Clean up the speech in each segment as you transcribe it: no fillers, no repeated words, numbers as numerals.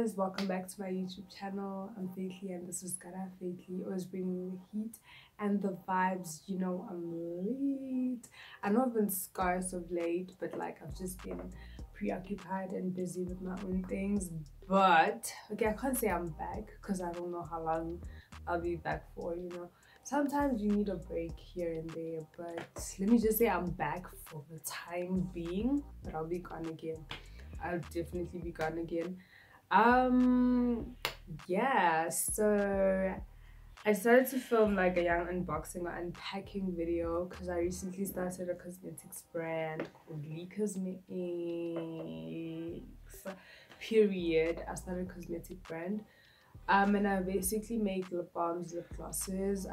guys, welcome back to my YouTube channel. I'm Faithly and this is Gara Faithly, always bringing the heat and the vibes. You know I'm late. I know I've been scarce of late, but like I've just been preoccupied and busy with my own things. But okay, I can't say I'm back because I don't know how long I'll be back for, you know. Sometimes you need a break here and there, but let me just say I'm back for the time being, but I'll be gone again. I'll definitely be gone again. Yeah, so I decided to film like a young unboxing or unpacking video because I recently started a cosmetics brand called Lee Cosmetics. Period. I started a cosmetic brand. And I basically make lip balms, lip glosses.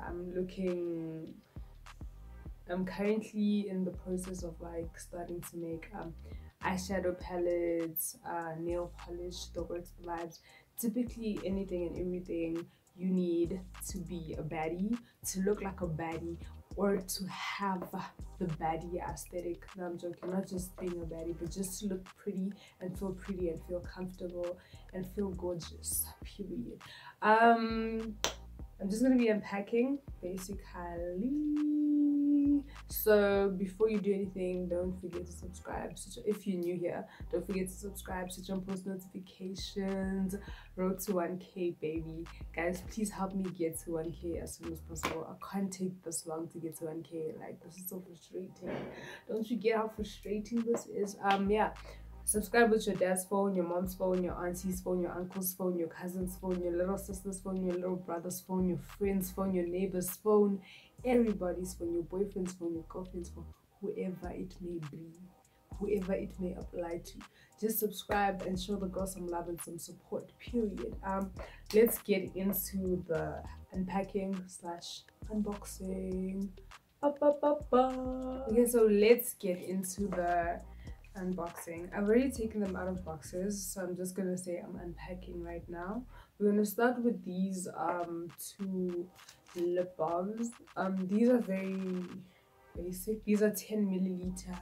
I'm currently in the process of like starting to make eyeshadow palettes, nail polish, the works, the vibes. Typically anything and everything you need to be a baddie, to look like a baddie, or to have the baddie aesthetic. No, I'm joking, not just being a baddie, but just to look pretty and feel comfortable and feel gorgeous, period. I'm just gonna be unpacking basically. So before you do anything, don't forget to subscribe. If you're new here, don't forget to subscribe, switch on post notifications. Road to 1K, baby. Guys, please help me get to 1K as soon as possible. I can't take this long to get to 1K. Like, this is so frustrating. Don't you get how frustrating this is? Yeah. Subscribe with your dad's phone, your mom's phone, your auntie's phone, your uncle's phone, your cousin's phone, your little sister's phone, your little brother's phone, your friend's phone, your neighbor's phone, everybody's phone, your boyfriend's phone, your girlfriend's phone, whoever it may be, whoever it may apply to. Just subscribe and show the girl some love and some support, period. Let's get into the unpacking slash unboxing. Okay, so let's get into the unboxing. I've already taken them out of boxes, so I'm just gonna say I'm unpacking right now. We're gonna start with these two lip balms. These are very basic. These are 10 milliliter.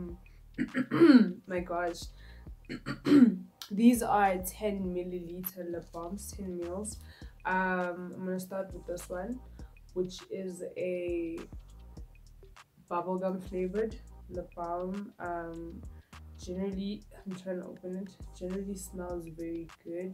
My gosh. These are 10 milliliter lip balms, 10 mils. I'm gonna start with this one, which is a bubblegum flavored lip balm. Generally, I'm trying to open it. Generally smells very good.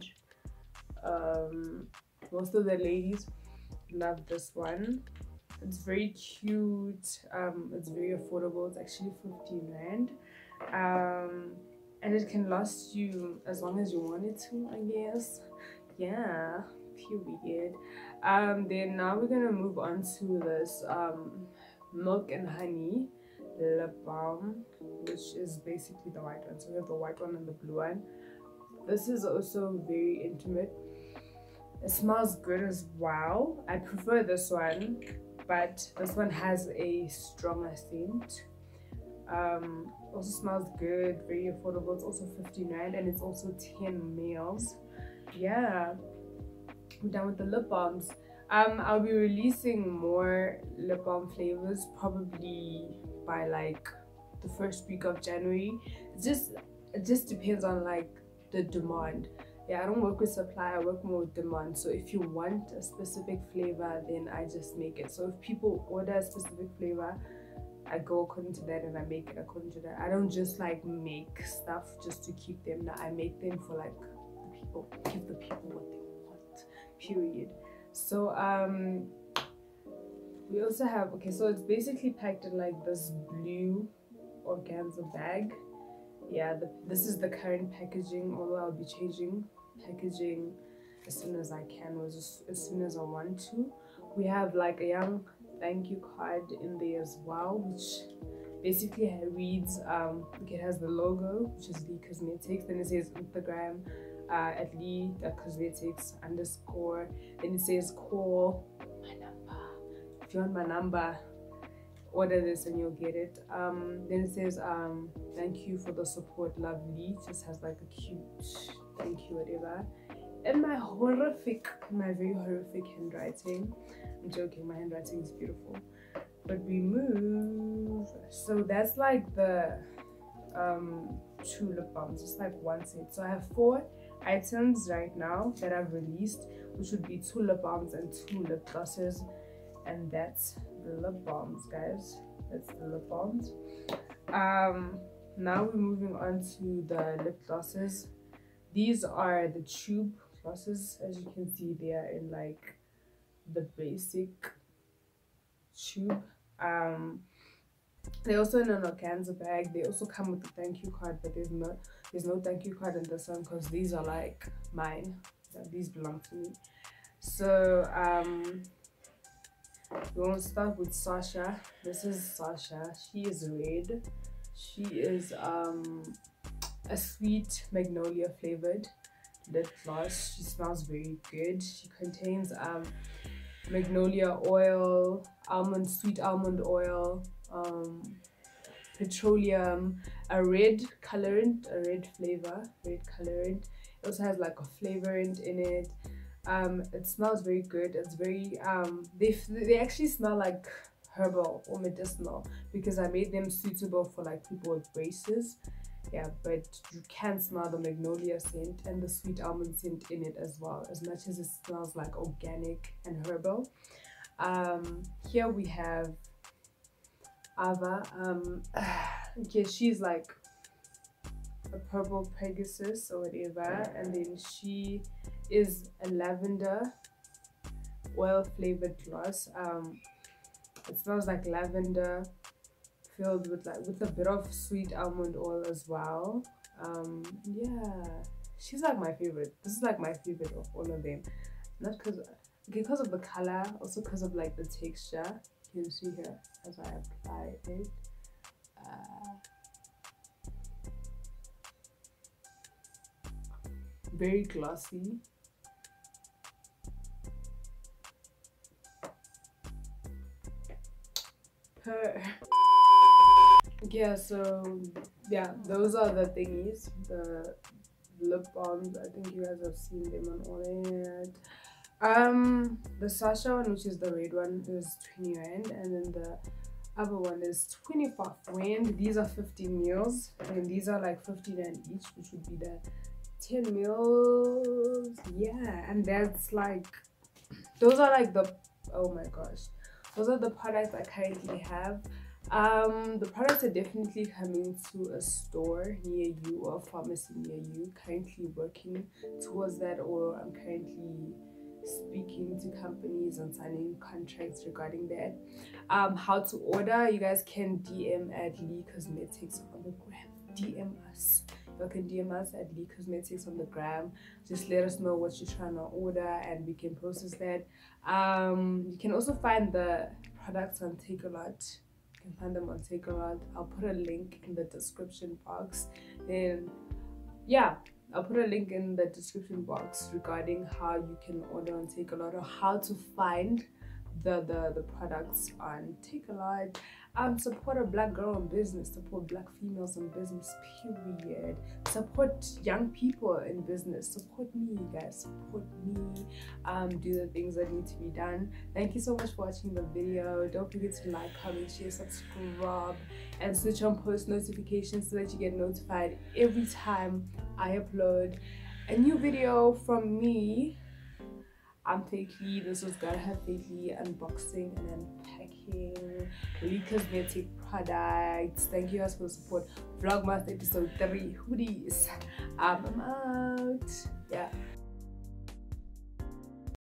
Most of the ladies love this one. It's very cute. It's very affordable. It's actually 15 rand. And it can last you as long as you want it to, I guess. Yeah, period. Then now we're gonna move on to this milk and honey lip balm, which is basically the white one. So we have the white one and the blue one. This is also very intimate. It smells good as well. I prefer this one, but this one has a stronger scent. Also smells good, very affordable. It's also 15 rand and it's also 10 mils. Yeah, we're done with the lip balms. I'll be releasing more lip balm flavors probably by like the first week of January. It just depends on like the demand. Yeah, I don't work with supply, I work more with demand. So if you want a specific flavor, then I just make it. So if people order a specific flavor, I go according to that and I make it according to that. I don't just like make stuff just to keep them. No, I make them for like the people, give the people what they want, period. So we also have, okay, so it's basically packed in like this blue organza bag. Yeah, this is the current packaging, although I'll be changing packaging as soon as I can, or as soon as I want to. We have like a young thank you card in there as well, which basically reads, it has the logo, which is Lee Cosmetics, then it says Instagram at Lee Cosmetics _ then it says call my number. If you want my number, order this and you'll get it. Then it says thank you for the support, lovely. Just has like a cute thank you, whatever. And my very horrific handwriting. I'm joking, my handwriting is beautiful. But we move. So that's like the two lip balms. It's like one set. So I have 4 items right now that I've released, which would be 2 lip balms and 2 lip glosses. And that's the lip balms, guys. That's the lip balms. Now we're moving on to the lip glosses. These are the tube glosses. As you can see, they are in like the basic tube. They're also in an organza bag. They also come with a thank you card, but there's no thank you card in this one because these are like mine. These belong to me. So we want to start with Sasha. This is Sasha. She is red. She is a sweet magnolia flavored lip gloss. She smells very good. She contains magnolia oil, sweet almond oil, petroleum, a red colorant, a red colorant. It also has like a flavorant in it. It smells very good. It's very they actually smell like herbal or medicinal because I made them suitable for like people with braces. Yeah, but you can smell the magnolia scent and the sweet almond scent in it as well, as much as it smells like organic and herbal. Here we have Ava. Yeah, she's like a purple Pegasus or whatever, and then she is a lavender oil flavored gloss. It smells like lavender filled with a bit of sweet almond oil as well. Yeah, she's like my favorite. This is like my favorite of all of them, not because of the color, also because of like the texture. You can see here as I apply it. Very glossy. Yeah, so yeah, those are the thingies, the lip balms. I think you guys have seen them on all it. The Sasha one, which is the red one, is 20 rand, and then the other one is 25 rand. These are 50 mils, and these are like 50 rand each, which would be the 10 mils. Yeah, and that's like, those are like the, oh my gosh, those are the products I currently have. The products are definitely coming to a store near you or a pharmacy near you. Currently working towards that, or I'm currently speaking to companies and signing contracts regarding that. How to order, you guys can DM at Lee Cosmetics on the gram. DM us. You can DM us at Lee Cosmetics on the gram. Just let us know what you're trying to order and we can process that. You can also find the products on Takealot. You can find them on Takealot. I'll put a link in the description box. Then yeah, I'll put a link in the description box regarding how you can order on Takealot, or how to find the products on Takealot. Support a black girl in business, support black females in business, period. Support young people in business. Support me, guys. Support me. Do the things that need to be done. Thank you so much for watching the video. Don't forget to like, comment, share, subscribe, and switch on post notifications so that you get notified every time I upload a new video from me. I'm Fakely. This was Gotta Have Fakely unboxing and unpacking really cosmetic products. Thank you guys for the support. Vlogmas episode 3 hoodies. I'm out. Yeah.